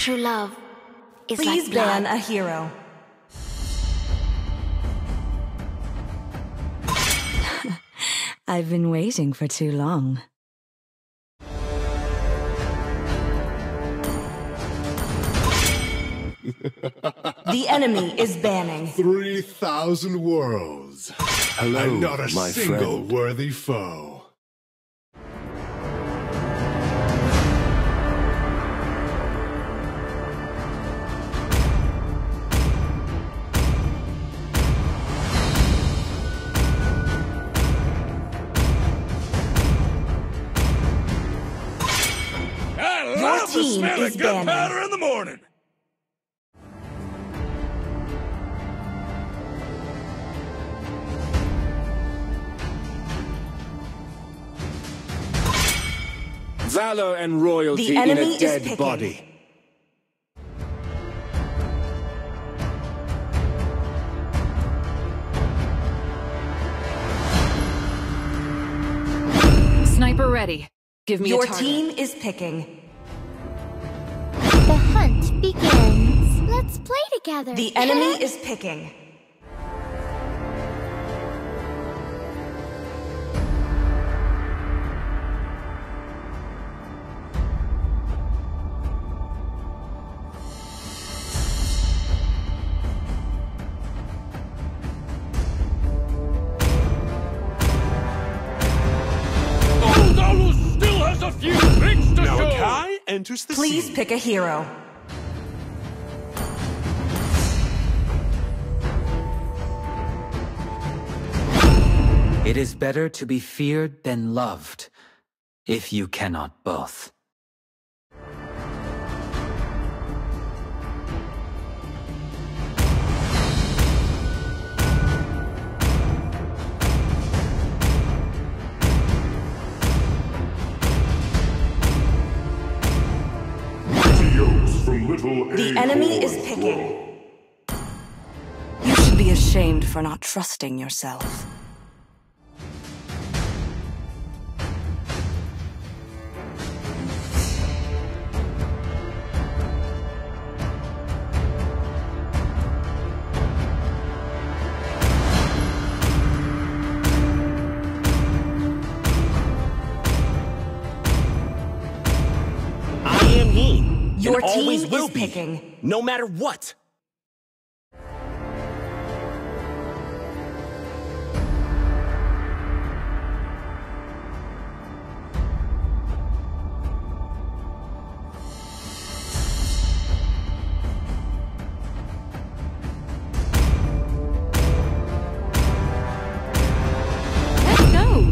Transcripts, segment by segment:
True love is Please like blood. ban a hero. I've been waiting for too long. The enemy is banning. 3,000 worlds. Hello, and not a my single friend. worthy foe. Love the team smell is of banning. gunpowder in the morning. Valor and royalty The in enemy a is dead picking. body. Sniper ready. Give me Your a target. team is picking. The hunt begins. Let's play together. The enemy is picking. Oldalus still has a few things to Now show. Akai enters the Please scene. pick a hero. It is better to be feared than loved, if you cannot both. The enemy is picking. You should be ashamed for not trusting yourself. I am he. Your and always team will is be. picking. No matter what. Let's go.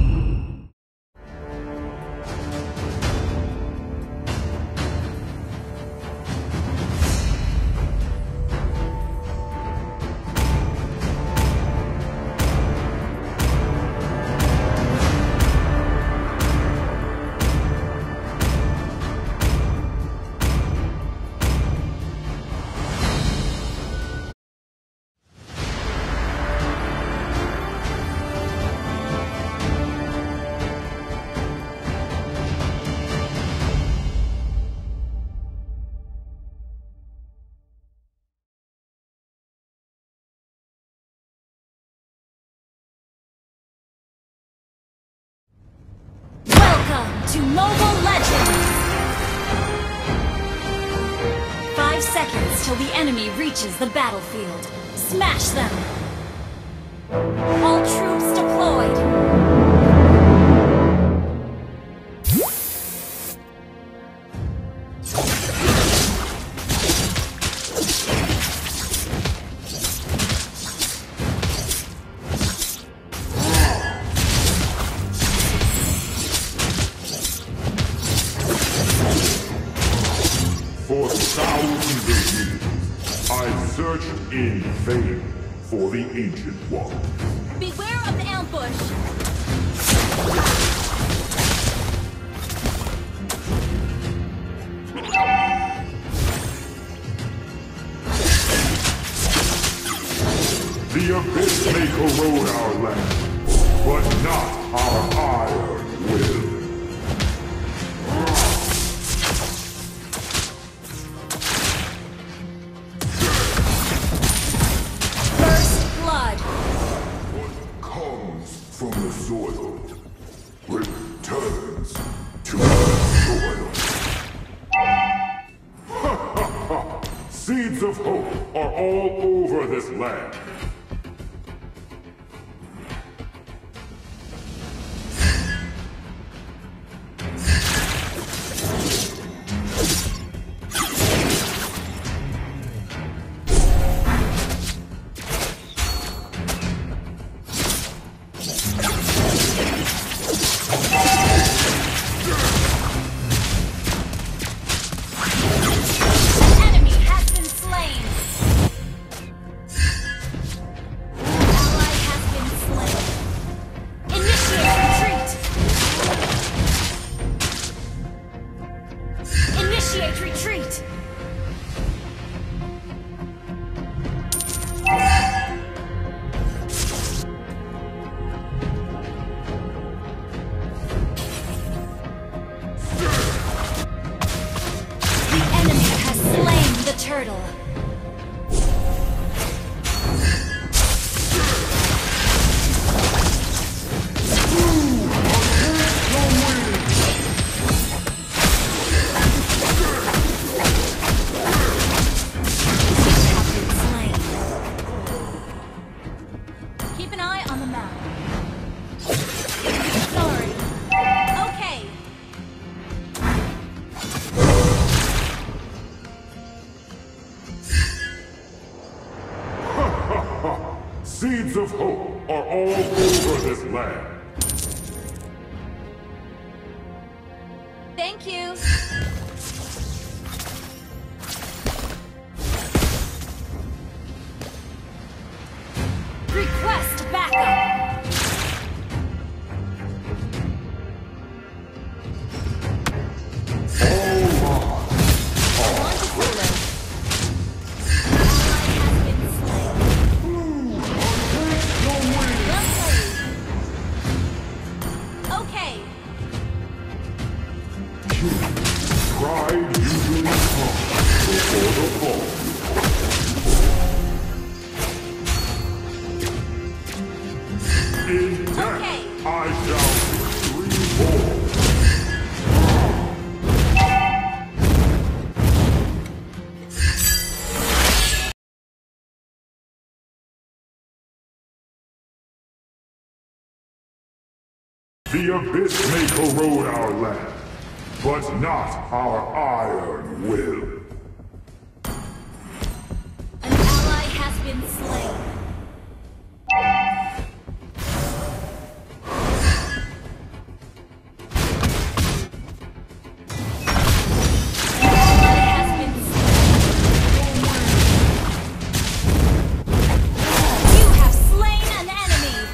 Welcome to Mobile Legends! 5 seconds till the enemy reaches the battlefield. Smash them! All troops deployed! For thousands of years, I've searched in vain for the Ancient One. Beware of the ambush! The Abyss may corrode our land, but not our iron will. returns to the soil. Seeds of hope are all over this land. Turtle. Keep an eye on the map. Sorry. Okay. Seeds of hope are all over this land. Thank you. Request backup. Pride usually comes before the fall. In death, I shall be reborn. The abyss may corrode our land, but not our iron will. An ally has been slain. An ally has been slain. You have slain an enemy.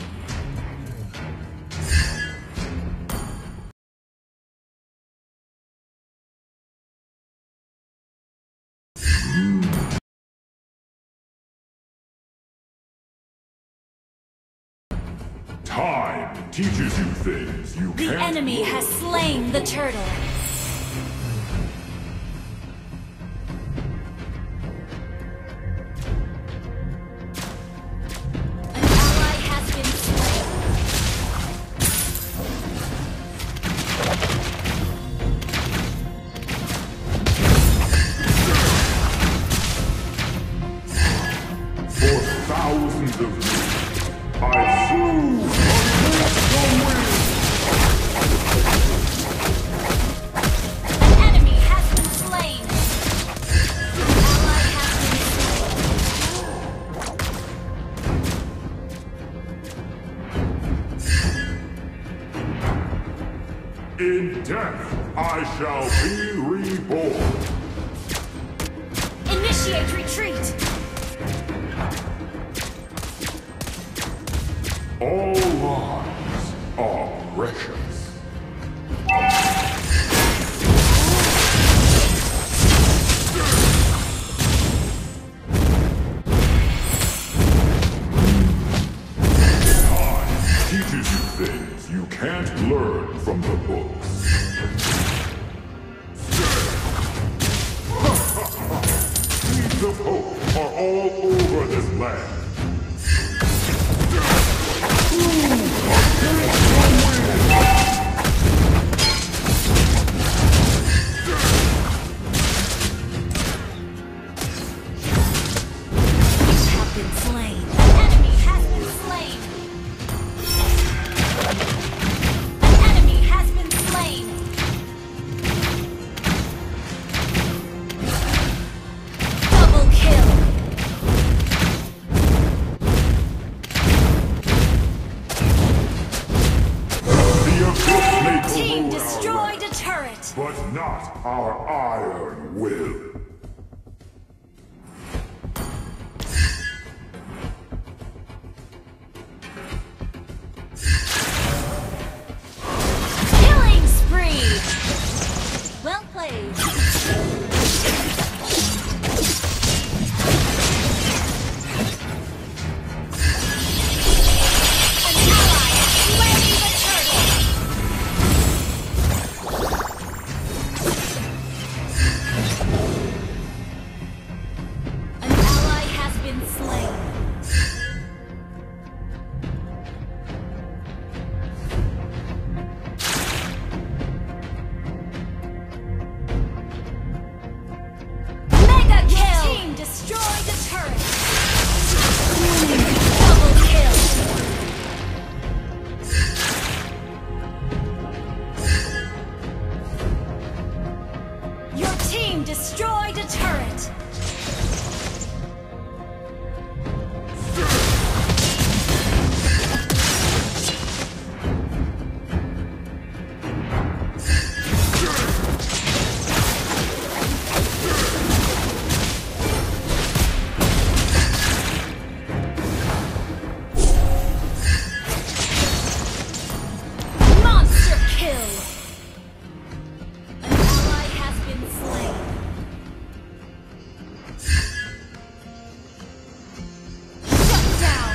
Time teaches you things you The can't enemy learn. has slain the turtle. An ally has been slain. For thousands of years, I flew against the wind. An enemy has been slain. An ally has been slain. In death, I shall be reborn. Initiate retreat. All lives are precious. Time teaches you things you can't learn from the books. Seeds of hope are all over this land. But not our iron will. Killing spree! Well played. An ally has slain the turtle! An ally has been slain. Mega kill! Your team destroyed the turret! Double kill! Your team destroyed a turret! Monster kill! An ally has been slain. Shut down!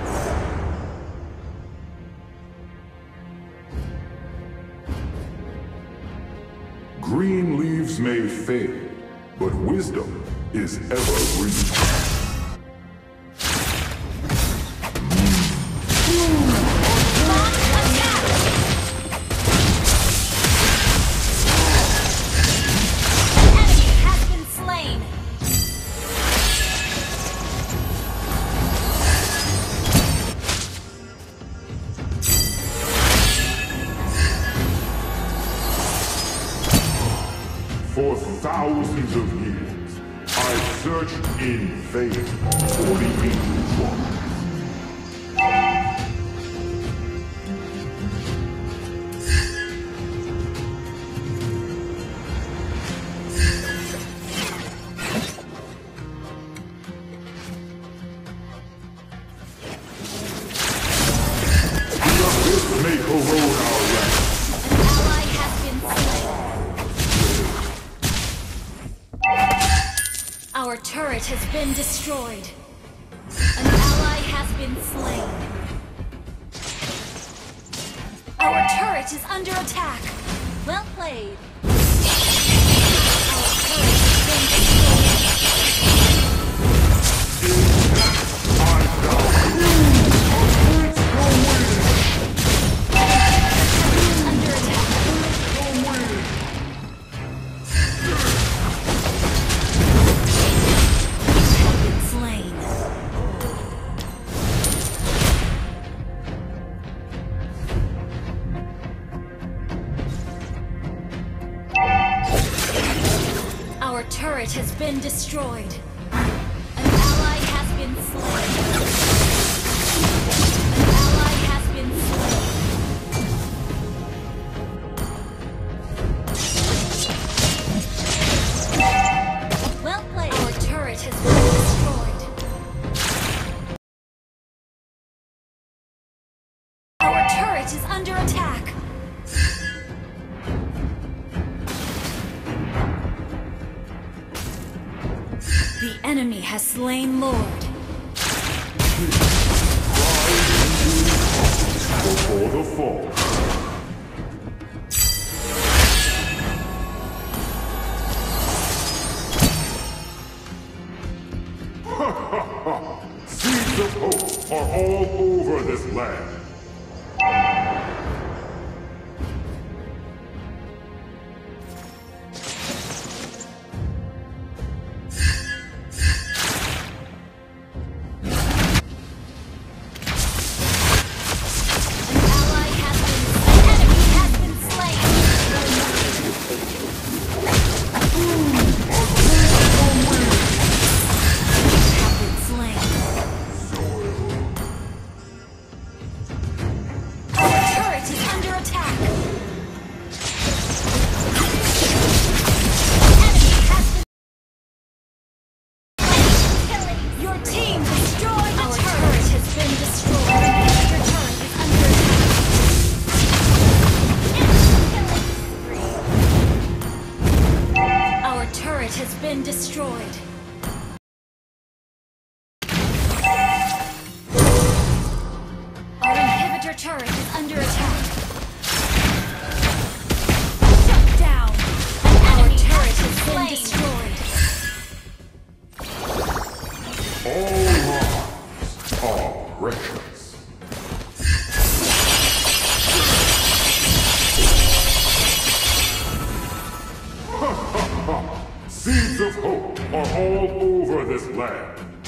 Green leaves may fade, but wisdom is evergreen. Launch attack! An enemy has been slain. For thousands of years, I've searched in vain for the ancient one. The abyss may corrode our ranks. An ally has been slain. Our turret has been destroyed. An ally has been slain. Our turret is under attack. Well played. Our turret has been destroyed. Under attack. Been slain. Our turret has been destroyed. An ally has been slain. An ally has been slain. Well played. Our turret has been destroyed. Our turret is under attack. The enemy has slain Lord. Before the fall. Seeds of hope are all over this land. has been destroyed. Our inhibitor turret is under attack. Shut down! Our turret has been destroyed. All lives are precious. Seeds of hope are all over this land.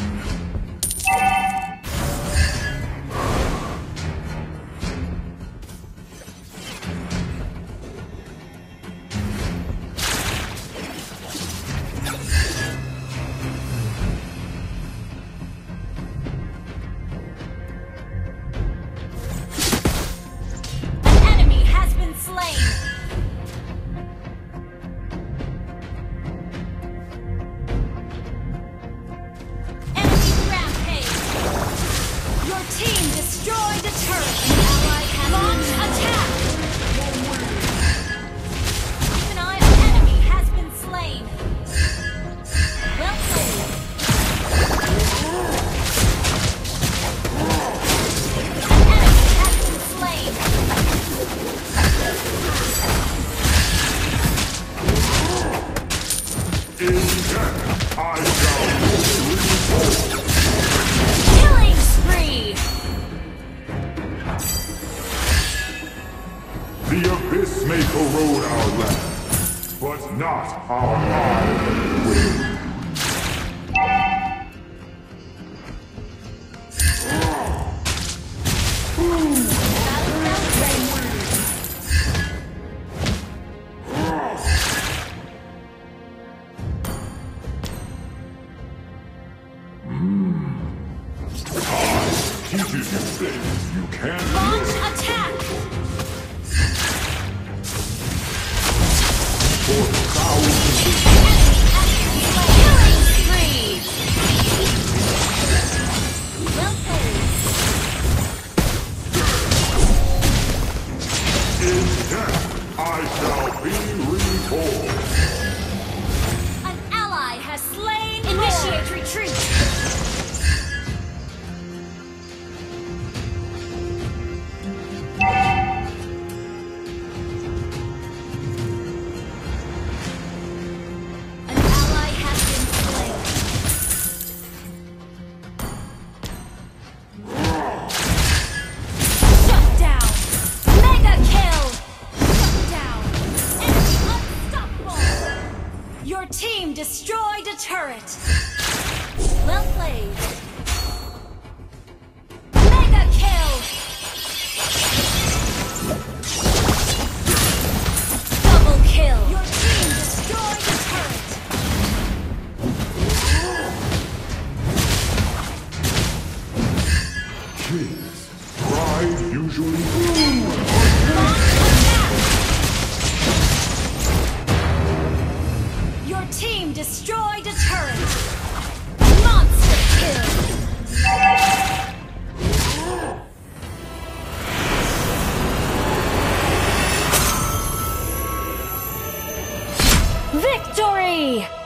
Killing spree! The abyss may corrode our land, but not our iron will. Teaches you things you can't Launch learn. attack! For thousands of Killing spree! Well played. in death, I shall be reborn. An ally has slain. Initiate retreat. An ally has been slain. Shut down. Mega kill. Shut down. Enemy unstoppable. Your team destroyed a turret. Well played. Mega kill. Double kill. Your team destroyed a turret. Kids, pride usually Your team destroyed a turret. Monster kill. Victory!